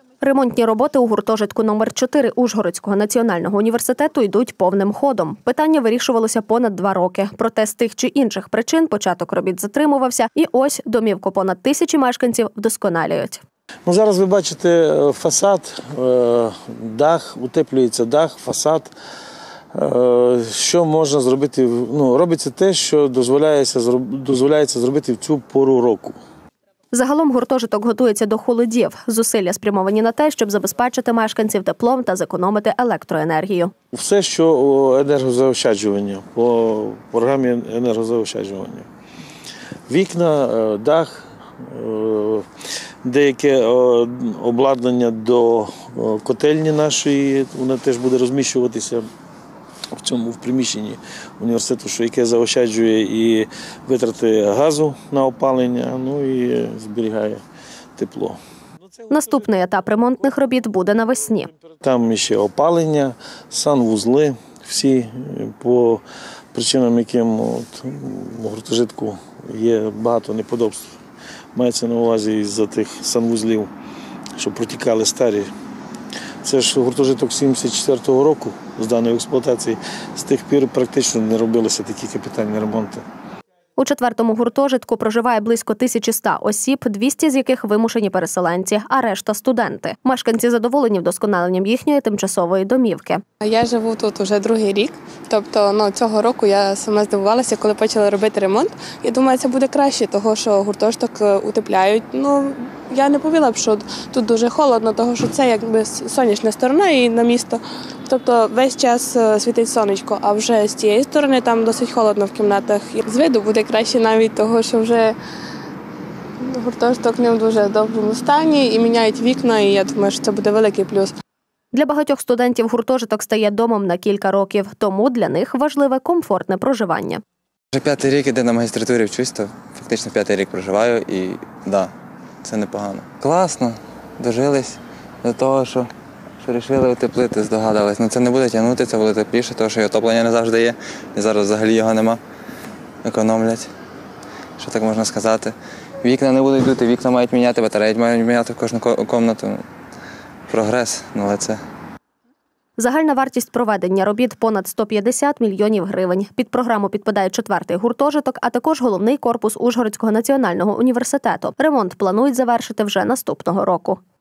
Ремонтні роботи у гуртожитку номер 4 Ужгородського національного університету йдуть повним ходом. Питання вирішувалося понад 2 роки. Проте з тих чи інших причин початок робіт затримувався. І ось домівку понад 1000 мешканців вдосконалюють. Зараз ви бачите фасад, дах, утеплюється дах, фасад. Що можна зробити? Робиться те, що дозволяється зробити в цю пору року. Загалом гуртожиток готується до холодів. Зусилля спрямовані на те, щоб забезпечити мешканців теплом та зекономити електроенергію. Все, що енергозаощаджування, по програмі енергозаощаджування. Вікна, дах, деяке обладнання до котельні нашої, воно теж буде розміщуватися в приміщенні університету, яке заощаджує і витрати газу на опалення, і зберігає тепло. Наступний етап ремонтних робіт буде навесні. Там ще опалення, санвузли, всі по причинам, яким в гуртожитку є багато неподобств. Мається на увазі із-за тих санвузлів, що протікали старі. Це ж гуртожиток 74-го року з даної експлуатації. З тих пір практично не робилися такі капітальні ремонти. У 4-му гуртожитку проживає близько 1100 осіб, 200 з яких вимушені переселенці, а решта – студенти. Мешканці задоволені вдосконаленням їхньої тимчасової домівки. Я живу тут уже 2-й рік. Тобто цього року я сама здивувалася, коли почали робити ремонт. Я думаю, це буде краще, тому що гуртожиток утепляють. Я не повіла б, що тут дуже холодно, тому що це якби сонячна сторона і на місто. Тобто весь час світить сонечко, а вже з цієї сторони там досить холодно в кімнатах. З виду буде краще навіть того, що вже гуртожиток не в дуже доброму стані і міняють вікна, і я думаю, що це буде великий плюс. Для багатьох студентів гуртожиток стає домом на кілька років, тому для них важливе комфортне проживання. Вже 5-й рік іде на магістратурі вчусь, то фактично 5-й рік проживаю і це непогано. Класно, дожились до того, що вирішили утеплити, здогадались. Це не буде тягнути, це буде тепліше, тому що і отоплення не завжди є, і зараз взагалі його нема, економлять, що так можна сказати. Вікна не будуть дути, вікна мають міняти, батареї мають міняти в кожну кімнату. Прогрес, але це. Загальна вартість проведення робіт – понад 150 мільйонів гривень. Під програму підпадає 4-й гуртожиток, а також головний корпус Ужгородського національного університету. Ремонт планують завершити вже наступного року.